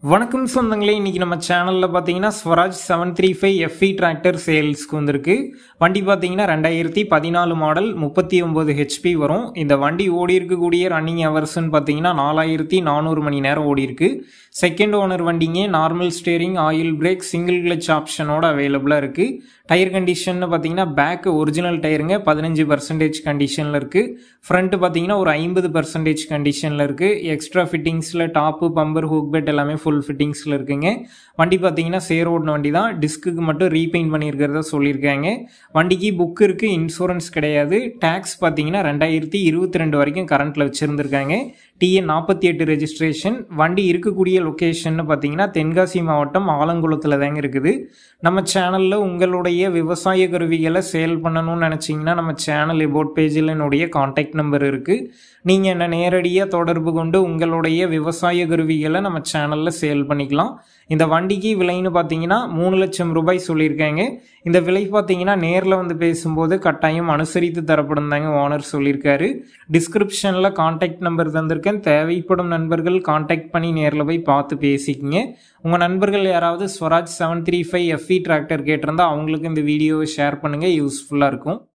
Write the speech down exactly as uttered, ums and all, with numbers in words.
வணக்கம் சொந்தங்களே, இன்னைக்கு நம்ம சேனல்ல பாத்தீங்கன்னா Swaraj seven three five FE tractor சேல்ஸ்க்கு வந்திருக்கு. வண்டி பாத்தீங்கன்னா ரெண்டாயிரத்தி பதினாலு மாடல் முப்பத்தி ஒன்பது ஹெச்பி வரும். இந்த வண்டி ஓடி இருக்கக்கூடிய ரன்னிங் ஹவர்ஸ்ன்னு பாத்தீங்கன்னா நாலாயிரத்தி நானூறு மணி நேரம் ஓடி இருக்கு. செகண்ட் ஓனர் வண்டிங்க, normal steering, oil brake, single clutch ஆப்ஷனோட அவைலபிளா இருக்கு. டயர் கண்டிஷன் பாத்தீங்கன்னா பேக் ஒரிஜினல் டயருங்க பதினஞ்சு பர்சன்டேஜ் கண்டிஷன்ல இருக்கு. ஃப்ரண்ட் பாத்தீங்கன்னா ஒரு ஐம்பது பர்சன்டேஜ் கண்டிஷன்ல இருக்கு. எக்ஸ்ட்ரா ஃபிட்டிங்ஸ்ல டாப்பு, பம்பர், ஹூக் பெட் எல்லாமே ஃபுல் ஃபிட்டிங்ஸ்ல இருக்குங்க. வண்டி பாத்தீங்கன்னா சேர் ஓடின வண்டி தான். டிஸ்க்கு மட்டும் ரீபெயிண்ட் பண்ணியிருக்கிறதா சொல்லியிருக்காங்க. வண்டிக்கு புக் இருக்கு, இன்சூரன்ஸ் கிடையாது. டேக்ஸ் பாத்தீங்கன்னா ரெண்டாயிரத்தி இருபத்தி ரெண்டு வரைக்கும் கரண்ட்ல வச்சிருந்திருக்காங்க. டிஎன் நாற்பத்தி எட்டு ரெஜிஸ்ட்ரேஷன். வண்டி இருக்கக்கூடிய லொகேஷன் பாத்தீங்கன்னா தென்காசி மாவட்டம் ஆலங்குளத்துல தாங்க இருக்குது. நம்ம சேனல்ல உங்களுடைய விவசாய கருவிகளை சேல் பண்ணணும்னு நினைச்சீங்கன்னா நம்ம சேனல் எபோட் பேஜில் என்னுடைய கான்டாக்ட் நம்பர் இருக்கு. நீங்க என்ன நேரடியாக தொடர்பு கொண்டு உங்களுடைய விவசாய கருவிகளை நம்ம சேனல்ல சேல் பண்ணிக்கலாம். இந்த வண்டிக்கு விலைன்னு பார்த்தீங்கன்னா மூணு லட்சம் ரூபாய் சொல்லியிருக்காங்க. இந்த விலை பார்த்தீங்கன்னா நேரில் வந்து பேசும்போது கட்டாயம் அனுசரித்து தரப்படும் தாங்க ஓனர் சொல்லியிருக்காரு. டிஸ்கிரிப்ஷனில் கான்டாக்ட் நம்பர் தந்திருக்கேன். தேவைப்படும் நண்பர்கள் கான்டாக்ட் பண்ணி நேரில் போய் பார்த்து பேசிக்கிங்க. உங்கள் நண்பர்கள் யாராவது Swaraj seven three five FE tractor கேட்டிருந்தா அவங்களுக்கு இந்த வீடியோவை ஷேர் பண்ணுங்கள், யூஸ்ஃபுல்லாக இருக்கும்.